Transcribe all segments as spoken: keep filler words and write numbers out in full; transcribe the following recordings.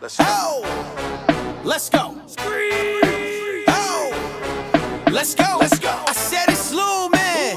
Let's go. Oh, let's go. Oh, let's go. Let's go. I said it's Lil Man.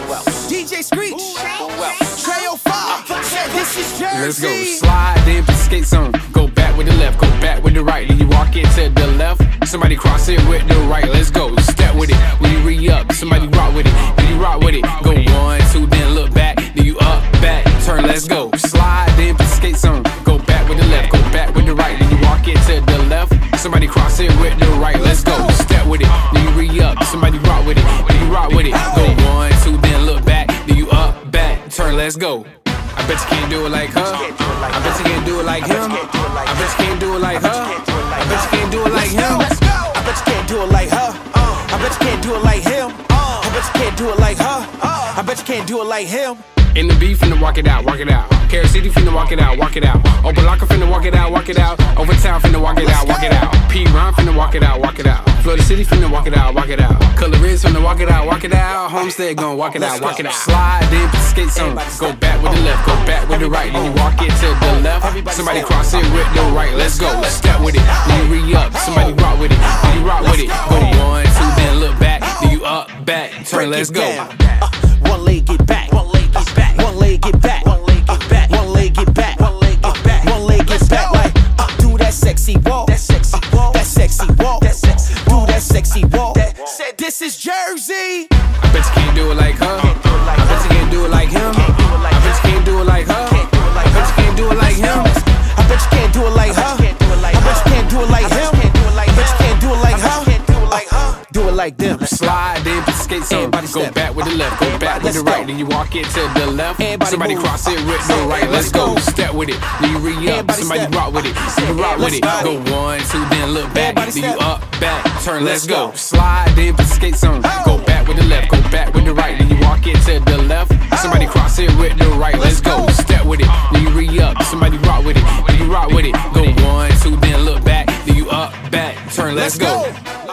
D J Screech. Trey oh five. Said this is Jersey. Let's go. Slide in, put the skates on. Go back with the left, go back with the right. Then you walk into the left. Somebody cross it with the right. Let's go. Step with it. When you re-up, somebody rock with it. Then you rock with it. Go one, two, then look back. Then you up, back, turn. Let's go. Slide in, put the skates on. Go back with the left, go back with the right. Then you walk into the left. Somebody cross it with the right. Let's go. Step with it. Then you re-up. Somebody rock with it. Then you rock with it. Go one, two, then look back. Then you up, back, turn. Let's go. I bet you can't do it like her. I bet you can't do it like him. I bet you can't do it like her. I bet you can't do it like him. I bet you can't do it like her. I bet you can't do it like him. I bet you can't do it like her. I bet you can't do it like him. In the B, finna walk it out, walk it out. Carrot City, finna walk it out, walk it out. Open Locker, finna walk it out, walk it out. Overtown, finna walk it out, walk it out. P Ron, finna walk it out, walk it out. Florida City, finna walk it out, walk it out. Color Ridge, finna walk it out, walk it out. Homestead, gon' walk it out, walk it out. Slide in, put the skates on. Go back with the left, go back with the right. Then you walk it to the left. Somebody cross it with the right. Let's go. Step with it, then you re-up. Somebody rock with it, then you rock with it. Go one, two, then look back. Then you up, back, turn. Let's go. One leg get back. One leg get back. One leg get back. One leg get back. One leg get back. One leg get back. One leg get back. Like uh, do that sexy walk. That sexy walk. That sexy walk. That sexy. Do that sexy walk. Said this is Jersey. I bet you can't do it like her. I bet you can't do it like him. I bet you can't do it like her. I bet you can't do it like him. I bet you can't do it like her. I bet you can't do it like him. I bet you can't do it like her. Do it like them. Slide in, put the skates on. Go back with the left, go back with the right. Then you walk it to the left. Somebody cross it with the right. Let's go. Step with it. Then you re-up. Somebody rock with it. Then you rock with it. Go one, two, then look back. Then you up, back, turn. Let's go. Slide in, put the skates on. Go back with the left, go back with the right. Then you walk it to the left. Somebody cross it with the right. Let's go. Step with it. Then you re-up. Somebody rock with it. Then you rock with it. Go one, two, then look back. Then you up, back, turn. Let's go.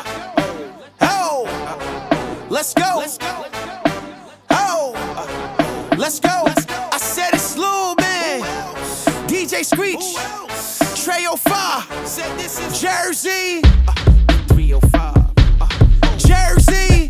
Let's go. Let's go. Oh, let's go. I said it's Lil Man. D J Screech. Trey oh five. Said this is Jersey. three oh five. Jersey.